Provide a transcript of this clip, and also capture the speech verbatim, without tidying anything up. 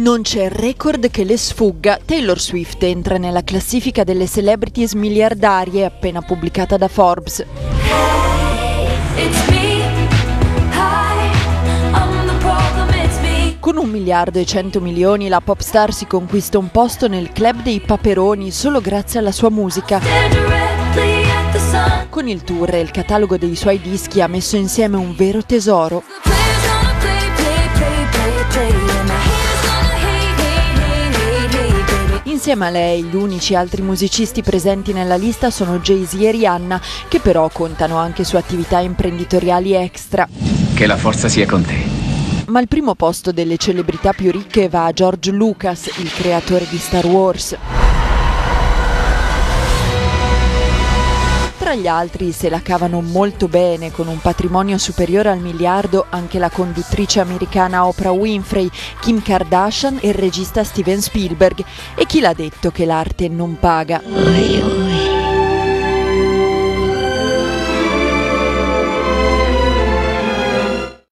Non c'è record che le sfugga. Taylor Swift entra nella classifica delle celebrities miliardarie appena pubblicata da Forbes. Con un miliardo e cento milioni la popstar si conquista un posto nel club dei paperoni solo grazie alla sua musica. Con il tour e il catalogo dei suoi dischi ha messo insieme un vero tesoro. Insieme a lei, gli unici altri musicisti presenti nella lista sono Jay-Z e Rihanna, che però contano anche su attività imprenditoriali extra. Che la forza sia con te. Ma il primo posto delle celebrità più ricche va a George Lucas, il creatore di Star Wars. Tra gli altri se la cavano molto bene, con un patrimonio superiore al miliardo, anche la conduttrice americana Oprah Winfrey, Kim Kardashian e il regista Steven Spielberg. E chi l'ha detto che l'arte non paga?